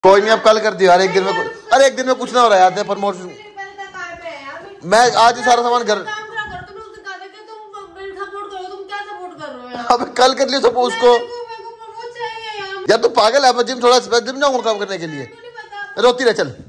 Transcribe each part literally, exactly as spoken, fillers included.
कोई नहीं, अब कल कर दियो यार, एक दिन में। अरे एक दिन में कुछ ना हो रहा यार, प्रमोशन। मैं आज ही सारा सामान घर, अब कल कर लियो सब उसको। यार तू पागल है, जिम थोड़ा जिम जाऊंगा काम करने के लिए, रोती रह चल।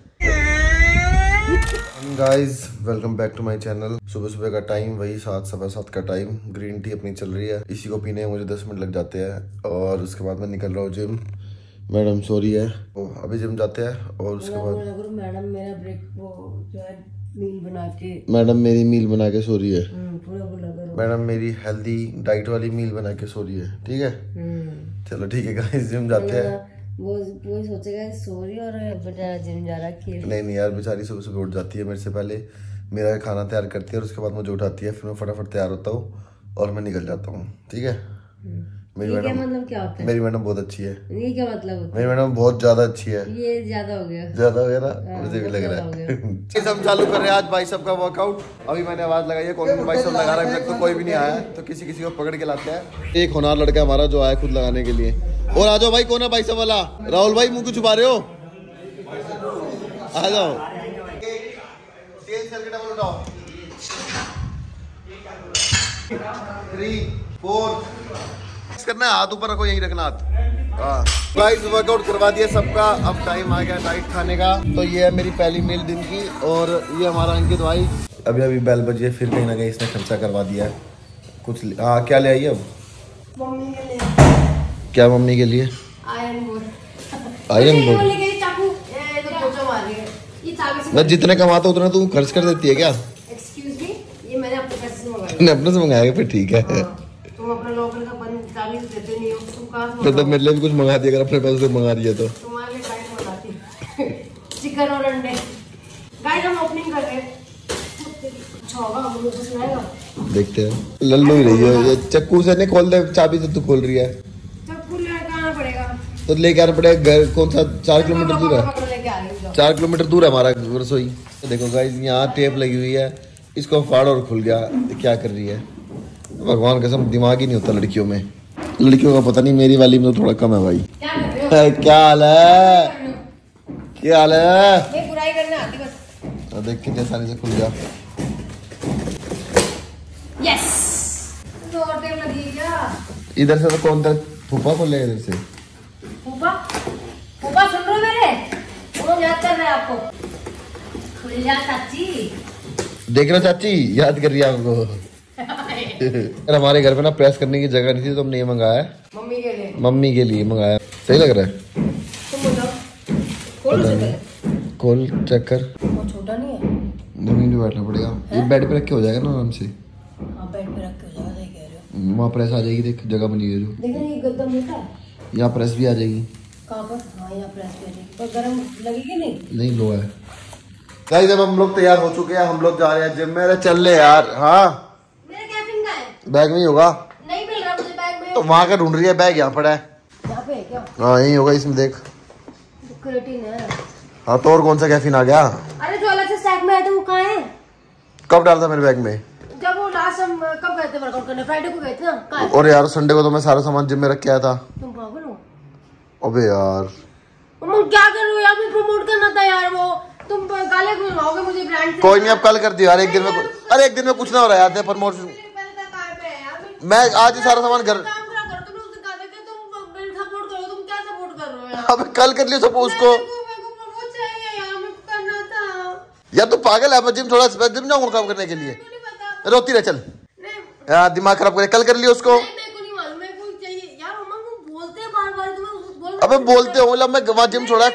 Guys welcome back to my channel. सुबह सुबह का टाइम वही सात सवा सात का टाइम, ग्रीन टी अपनी चल रही है, इसी को पीने मुझे दस मिनट लग जाते हैं और उसके बाद मैं निकल रहा हूँ जिम। मैडम सो रही है, तो अभी जिम जाते हैं और उसके बाद मैडम मेरा ब्रेक वो जो है मील बना के, मैडम मेरी मील बना के सो रही है। पूरा बोला करो। मैडम मेरी हेल्दी डाइट वाली मील बना के सो रही है, ठीक है। चलो ठीक है गाइस, जिम जाते हैं। वो वो सोचेगा सो रही और बेटा जिम जा रहा है। नहीं नहीं यार, बेचारी सुबह सुबह उठ जाती है मेरे से पहले, मेरा खाना तैयार करती है और उसके बाद मुझे उठाती है, फिर मैं फटाफट तैयार होता हूँ और मैं निकल जाता हूँ, ठीक है। मेरी मैडम मतलब क्या होता है? मेरी मैडम बहुत अच्छी है। ये क्या मतलब होता है? मेरी मैडम बहुत ज्यादा अच्छी है। ये ज्यादा हो गया, ज्यादा हो गया ना, मुझे भी लग रहा है। हम चालू कर रहे हैं आज बाइसेप का वर्कआउट। अभी मैंने आवाज लगाई है, कौन बाइसेप लगा रहा है, तो कोई भी नहीं आया, तो किसी किसी को पकड़ के लाते हैं। एक होनहार लड़का हमारा जो आया खुद लगाने के लिए। और आ जाओ भाई, कौन है बाइसेप वाला? राहुल भाई, मुंह क्यों छुपा रहे हो? आ जाओ। थ्री फोर करना है, हाथ ऊपर रखो, यहीं रखना हाथ। गाइस वर्कआउट करवा दिया सबका, अब टाइम आ गया डाइट खाने का। तो ये है मेरी पहली मील दिन की और ये हमारा अंकित भाई। अभी अभी बेल बजी है, फिर कहीं ना कहीं इसने खर्चा करवा दिया है कुछ। हाँ क्या ले आई अब? मम्मी के लिए। क्या मम्मी के लिए? Iron board. आयरन बोर्ड मैं जितने कमाता उतना तू खर्च कर देती है क्या? एक्सक्यूज मी, ये मैंने अपने पैसे से मंगाया। अपने से मंगाया, फिर ठीक है। तुम अपना लॉकर का बंद चाबी देते नहीं हो, तुम कहां से? तो मेरे लिए भी कुछ मंगा दिया, अगर अपने पैसे से मंगा रही है तो। तुम्हारे लिए डाइट मंगाती चिकन और अंडे। गाइस हम ओपनिंग कर रहे हैं, अच्छा होगा, हम लोग को सुनाएगा। देखते हैं, लल्लू ही रही है ये। चक्कू से नहीं खोल दे, चाबी से तू खोल रही है। चक्कू लेकर आना पड़ेगा, तो लेके आना पड़ेगा। घर कौन सा? चार किलोमीटर दूर है, चार किलोमीटर दूर है हमारा रसोई। देखो गाइस, यहाँ टेप लगी हुई है, इसको फाड़ और खुल गया। क्या कर रही है? भगवान कसम दिमाग ही नहीं होता लड़कियों में। लड़कियों का पता नहीं, मेरी वाली में तो थोड़ा कम है भाई। क्या कर रहे हो? क्या हाल है? क्या हाल है? मैं बुराई करने आती बस। तो देख कितने आसानी से खुल गया। यस। तो और टेप लगी है क्या? इधर से तो कौन तक फूफा खोल लेगा? इधर से फूफा? फूफा सुन रहे हो मेरे? वो याद कर रहे हैं आपको। खुल जा चाची। देख रहे चाची, याद कर रही है आपको। हमारे घर पे ना प्रेस करने की जगह नहीं थी, तो हमने ये मंगाया मम्मी के लिए। मम्मी के लिए मंगाया। सही लग रहा है? तुम बताओ, खोल से पहले। खोल चेक कर। वो छोटा नहीं है, जमीन पे बैठना पड़ेगा। ये बेड पे रख के हो जाएगा ना आराम से। हां बेड पे रख के हो जाएगा, सही कह रहे हो। वहाँ प्रेस आ जाएगी, देख जगह बनी है जो। देखना ये गद्दा मोटा है, यहाँ प्रेस भी आ जाएगी। कहाँ पर? हाँ यहाँ प्रेस भी आ जाएगी, पर गर्म लगेगी नहीं? नहीं, लो है। गाइस जब हम लोग तैयार हो चुके हैं, हम लोग जा रहे हैं जिम में। चल ले यार। हाँ बैग में ही होगा। नहीं मिल रहा मुझे बैग में। तो वहाँ का ढूंढ रही है, बैग यहाँ पड़ा है। यहाँ पे है क्या? हाँ यही होगा, इसमें देख। क्रिएटिन है। हाँ तो और कौन सा कैफीन आ गया? अरे जो अलग से स्टैक में आया था वो कहाँ है? कब डाला था मेरे बैग में? जब वो लास्ट हम कब गए थे वर्कआउट करने? फ्राइडे को गए थे ना। कहाँ है? और यार संडे को तो मैं सारा सामान जिम में रख के आया था। तुम पागल हो? अबे यार तुम क्या कर रहे हो यार? प्रमोट करना था यार, वो तुम गाले खुलवाओगे मुझे ब्रांड से। कोई नहीं, अब कल कर दियो यार, एक दिन में। अरे एक दिन में कुछ ना हो रहा यार, प्रमोशन। मैं आज ही सारा सामान घर, अब कल कर लियो सब उसको। यार तू पागल है, मैं जिम थोड़ा जिम जाऊंगा काम करने के लिए, रोती रह चल। यार दिमाग खराब करे, कल कर लियो उसको। अबे बोलते हो मतलब, मैं वहाँ जिम छोड़ा।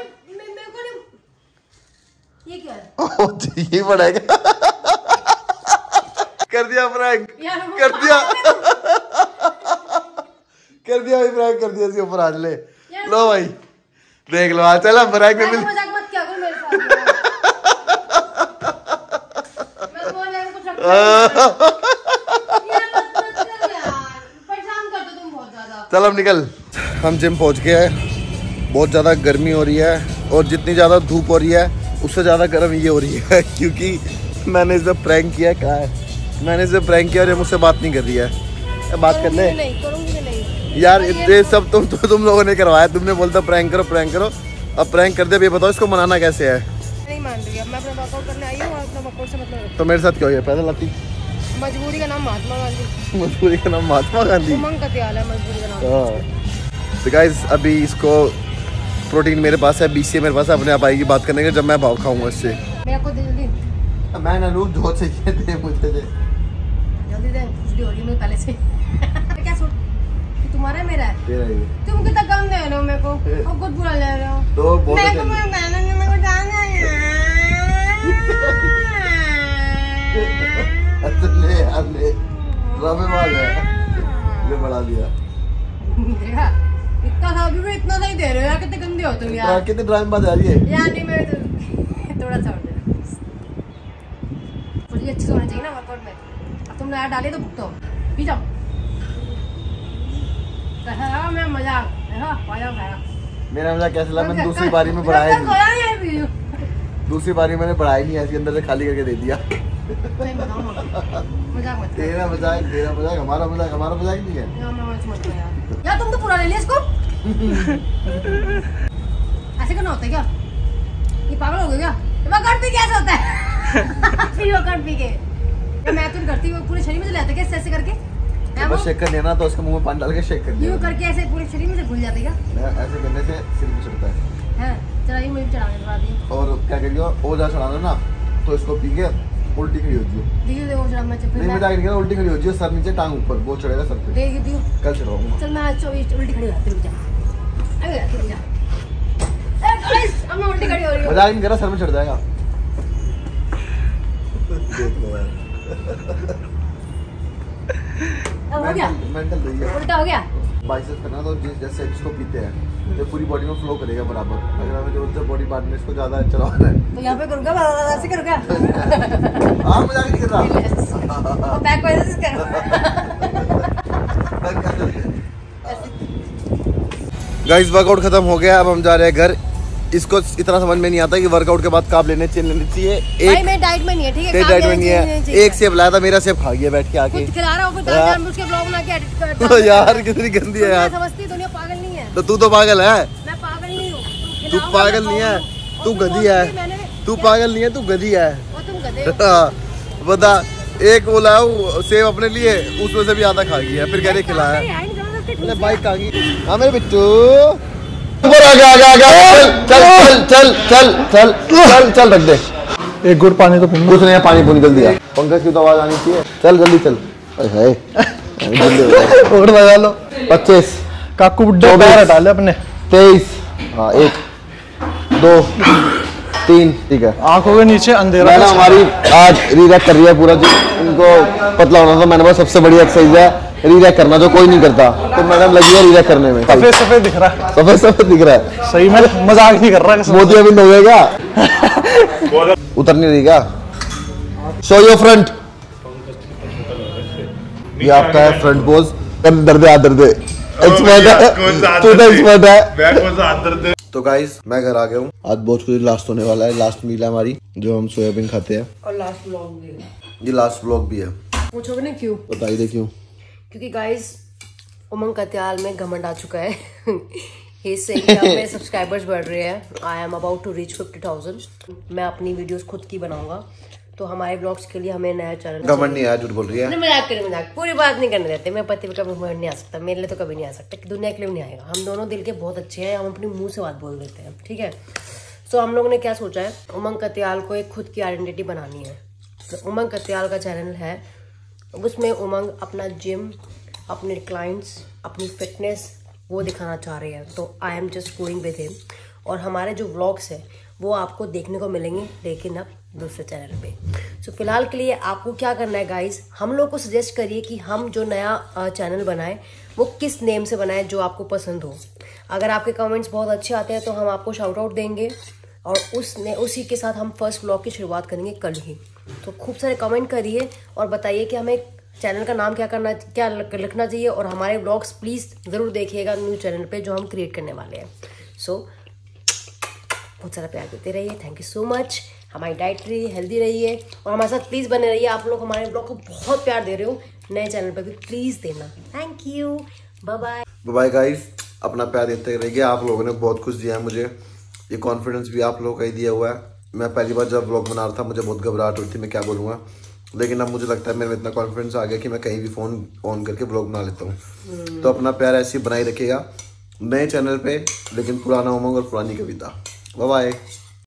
ये क्या है? ये पड़ेगा। कर दिया प्रैंक, कर दिया कर दिया भाई, प्रैंक कर दिया इसके ऊपर। आज ले लो भाई, देख लो आज। चल प्रैंक में मिल। मजाक मत किया करो मेरे साथ। मैं बोल रहा हूं कुछ यार, मत मत कर यार, परेशान कर दो तुम बहुत ज्यादा। चल अब निकल, हम जिम पहुंच गए हैं। बहुत ज्यादा गर्मी हो रही है और जितनी ज्यादा धूप हो रही है उससे ज्यादा गर्म ये हो रही है, क्योंकि मैंने इसे प्रैंक किया। कहा है मैंने इसे प्रैंक किया और ये मुझसे बात नहीं कर रही है। बात कर ले। नहीं करूंगी नहीं। यार ये सब तुम तो तुम लोगों ने करवाया। तुमने बोलता प्रैंक करो प्रैंक करो, अब प्रैंक कर दे, अब ये बताओ इसको मनाना कैसे है? नहीं मान रही है, मैं अपना वर्कआउट करने आई हूँ और अपना वर्कआउट से मतलब। तो मेरे साथ क्या हो गया? पैदल आती। मजबूरी का नाम महात्मा गांधी। मजबूरी का नाम महात्मा गांधी। उमंग कत्याल है मजबूरी का नाम। हाँ तो गाइस अभी इसको प्रोटीन मेरे पास है, बीसीए मेरे पास है, अपने आप आएगी बात करने के जब मैं भाव खाऊंगा इससे। मेरे को जल्दी मैं ना लूँ जो चाहिए दे मुझे दे। जल्दी दे, खुजली हो रही है मुझे पहले से। क्या सोच कि तुम्हारा है मेरा है? तेरा ही है। तुम कितना कम दे रहे हो मेरे को और खुद बुरा ले रहे हो। तो बहुत मैं तो मेरा गाना नहीं, मेरे को जाना है। अच्छा ले यार ले, ड्रामेबाज है, ले बढ़ा दिया। देखा इतना सा भी इतना सही दे रहे हो यार, कितने गंदे हो तुम यार। कितने ड्रामेबाज आ रही है यार। नहीं मैं थोड़ा सा थोड़ी अच्छी होनी चाहिए ना वर्कआउट में। अब तुमने यार डाली तो भुगतो, पी जाओ। कैसा लगा मेरा मजाक? देखा पाया खाया। मेरा मजाक कैसा लगा? मैंने दूसरी बारी में बढ़ाया नहीं, दूसरी बारी मैंने बढ़ाया नहीं, ऐसे अंदर से खाली करके दे दिया। मजाक मत। तेरा मजाक तेरा मजाक, हमारा मजाक हमारा मजाक नहीं है यार। यार तुम तो पूरा ले लिया इसको। ऐसे करना होता है क्या? ये पागल हो गया क्या? वर्कआउट भी कैसे होता है? फिर वर्कआउट भी के मैं तो करती हूँ, पूरे शरीर में से लेते क्या ऐसे करके? बस शेक कर लेना, तो उसके मुंह में पानी डाल के शेक कर लेना। यूं करके ऐसे पूरे शरीर में से घुल जाते क्या? ऐसे करने से सिर में चढ़ता है। हैं चढ़ाई मुझे चढ़ाने दवा दी। और क्या करियो, और जा चढ़ाना ना तो इसको पी के उल्टी खड़ी हो जियो। देखियो देखो जरा मैं चप्पल नहीं मजाक नहीं कर रहा, उल्टी खड़ी हो जियो, सर नीचे टांग ऊपर, वो चढ़ेगा सर पे। देख दियो कल चढ़ाऊंगा। चल मैं आज उल्टी खड़ी होती हूं। जा अरे यार तुम जा। ए गाइस अब मैं उल्टी खड़ी हो रही हूं। मजाक नहीं कर रहा, सर में चढ़ जाएगा। देख लो यार। अब हो गया? मेंटल रही है। उल्टा हो गया? बाइसेप्स करना तो जैसे इसको पीते हैं तो पूरी बॉडी में फ्लो करेगा बराबर। अगर हमें जरूरत है बॉडी पार्ट में इसको ज्यादा चलाना है तो यहाँ पे करूँगा, ऐसे करूँगा। हाँ मजाक नहीं कर रहा। और बैक को ऐसे करो। गाइस वर्कआउट खत्म हो गया, अब हम जा रहे हैं घर। इसको इतना समझ में नहीं आता कि वर्कआउट के बाद काब लेने चाहिए लेने चाहिए। एक भाई मैं डाइट में नहीं है, ठीक है? डाइट में नहीं है। एक सेब लाया था, मेरा सेब खा गया बैठ के आके। खिला रहा हूँ दाल उसके ब्लॉग बना के एडिट करता हूं यार कितनी गंदी है यार। समझती दुनिया पागल नहीं है। तो तू तो पागल है। मैं पागल नहीं हूँ। तू पागल नहीं है, तू गधी है। तू पागल नहीं है, तू गधी है। तुम गधे बता, एक वो लाया सेब अपने लिए, उसमें से भी आधा खा गया, फिर कह रहे खिलाया। बाइक खा गई। हाँ मेरे बिट्टू ऊपर आ गया, आ गया, आ गया। चल चल चल चल चल चल रख दे। एक गुड़ पानी तो पी। कुछ नहीं, पानी पूरी जल्दी है। पंकज की तो आवाज आनी चाहिए। चल जल्दी चल। और लगा लो। पच्चीस काकू बुड्ढे पैर हटा ले अपने। तेईस हाँ, एक दो तीन, ठीक है। आंखों के नीचे अंधेरा। मैंने हमारी आज रीरैक कर रही है पूरा जी। इनको पतला होना था, मैंने बोला सबसे बड़ी एक्सरसाइज है रीरैक करना, जो कोई नहीं करता। तो मैडम लगी है रीरैक करने में। सफेद सफेद दिख रहा है। सफेद सफेद दिख रहा है। सही में मजाक नहीं कर रहा। मोदी अभी हो गया क्या? उतर नहीं रही क्या? Show your front. ये आपका है फ्रंट पोज। दर्द है, दर्द है, एक्सपर्ट है, तू तो एक्सपर्ट है। तो गाइस मैं घर आ गया हूँ। आज बहुत कुछ लास्ट होने वाला है। लास्ट मील है हमारी जो हम सोयाबीन खाते हैं। और लास्ट व्लॉग भी है। ये लास्ट व्लॉग भी है। पूछोगे नहीं क्यों? बताइए दे क्यों? क्योंकि गाइस उमंग कत्याल में घमंड आ चुका है। इससे मेरे सब्सक्राइबर्स बढ़ रहे हैं। I am about to reach fifty thousand. मैं अपनी वीडियोस खुद की बनाऊंगा, तो हमारे ब्लॉग्स के लिए हमें नया चैनल। घमंड नहीं आया, झूठ बोल रही है। मजाक करें, मजाक पूरी बात नहीं करने देते। मैं पति का घमंड नहीं आ सकता, मेरे लिए तो कभी नहीं आ सकता, दुनिया के लिए नहीं आएगा। हम दोनों दिल के बहुत अच्छे हैं, हम अपने मुंह से बात बोल देते हैं, ठीक है? सो हम लोगों ने क्या सोचा है, उमंग कत्याल को एक खुद की आइडेंटिटी बनानी है। तो उमंग कत्याल का चैनल है, उसमें उमंग अपना जिम, अपने क्लाइंट्स, अपनी फिटनेस वो दिखाना चाह रहे हैं। तो I am just going with him. और हमारे जो व्लॉग्स हैं वो आपको देखने को मिलेंगे, लेकिन अब दूसरे चैनल पे। सो so, फिलहाल के लिए आपको क्या करना है गाइस, हम लोग को सजेस्ट करिए कि हम जो नया चैनल बनाए वो किस नेम से बनाए जो आपको पसंद हो। अगर आपके कमेंट्स बहुत अच्छे आते हैं तो हम आपको शाउट आउट देंगे, और उसने उसी के साथ हम फर्स्ट व्लॉग की शुरुआत करेंगे कल ही। तो खूब सारे कमेंट करिए और बताइए कि हमें चैनल का नाम क्या करना क्या लिखना चाहिए, और हमारे व्लॉग्स प्लीज़ ज़रूर देखिएगा न्यू चैनल पे जो हम क्रिएट करने वाले हैं। सो so, बहुत सारा प्यार देते रहिए। Thank you so much. हमारी डाइट रहिए, हेल्दी रहिए और हमारे साथ प्लीज़ बने रहिए। आप लोग हमारे ब्लॉग को बहुत प्यार दे रहे हो, नए चैनल पर भी प्लीज़ देना। Thank you, bye bye. Bye guys, अपना प्यार देते रहिए। आप लोगों ने बहुत कुछ दिया है मुझे, ये कॉन्फिडेंस भी आप लोगों का ही दिया हुआ है। मैं पहली बार जब व्लॉग बना रहा था मुझे बहुत घबराहट हुई थी मैं क्या बोलूँगा, लेकिन अब मुझे लगता है मेरे में इतना कॉन्फिडेंस आ गया कि मैं कहीं भी फ़ोन ऑन करके व्लॉग बना लेता हूँ। तो अपना प्यार ऐसे ही बनाए रखिएगा नए चैनल पे, लेकिन पुराना उमंग और पुरानी कविता। Bye bye.